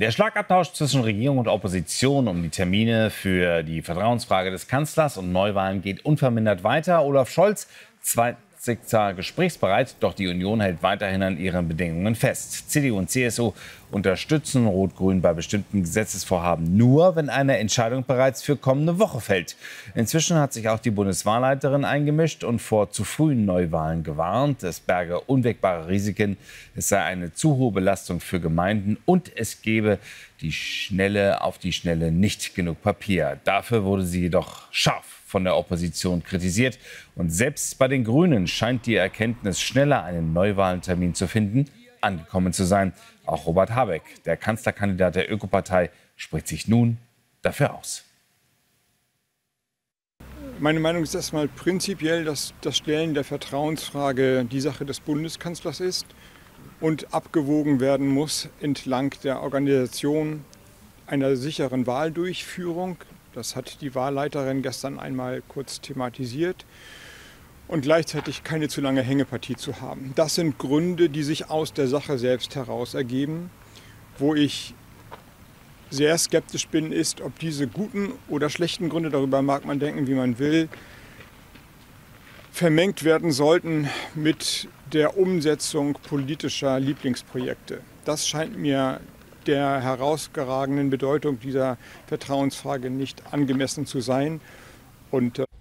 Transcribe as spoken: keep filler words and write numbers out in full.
Der Schlagabtausch zwischen Regierung und Opposition um die Termine für die Vertrauensfrage des Kanzlers und Neuwahlen geht unvermindert weiter. Olaf Scholz zeigt sich zwar gesprächsbereit, doch die Union hält weiterhin an ihren Bedingungen fest. C D U und C S U unterstützen Rot-Grün bei bestimmten Gesetzesvorhaben nur, wenn eine Entscheidung bereits für kommende Woche fällt. Inzwischen hat sich auch die Bundeswahlleiterin eingemischt und vor zu frühen Neuwahlen gewarnt. Es berge unwägbare Risiken, es sei eine zu hohe Belastung für Gemeinden und es gebe die Schnelle auf die Schnelle nicht genug Papier. Dafür wurde sie jedoch scharf von der Opposition kritisiert. Und selbst bei den Grünen scheint die Erkenntnis, schneller einen Neuwahlentermin zu finden, angekommen zu sein. Auch Robert Habeck, der Kanzlerkandidat der Ökopartei, spricht sich nun dafür aus. Meine Meinung ist erstmal prinzipiell, dass das Stellen der Vertrauensfrage die Sache des Bundeskanzlers ist und abgewogen werden muss entlang der Organisation einer sicheren Wahldurchführung. Das hat die Wahlleiterin gestern einmal kurz thematisiert. Und gleichzeitig keine zu lange Hängepartie zu haben. Das sind Gründe, die sich aus der Sache selbst heraus ergeben. Wo ich sehr skeptisch bin, ist, ob diese guten oder schlechten Gründe, darüber mag man denken, wie man will, vermengt werden sollten mit der Umsetzung politischer Lieblingsprojekte. Das scheint mir der herausragenden Bedeutung dieser Vertrauensfrage nicht angemessen zu sein. Und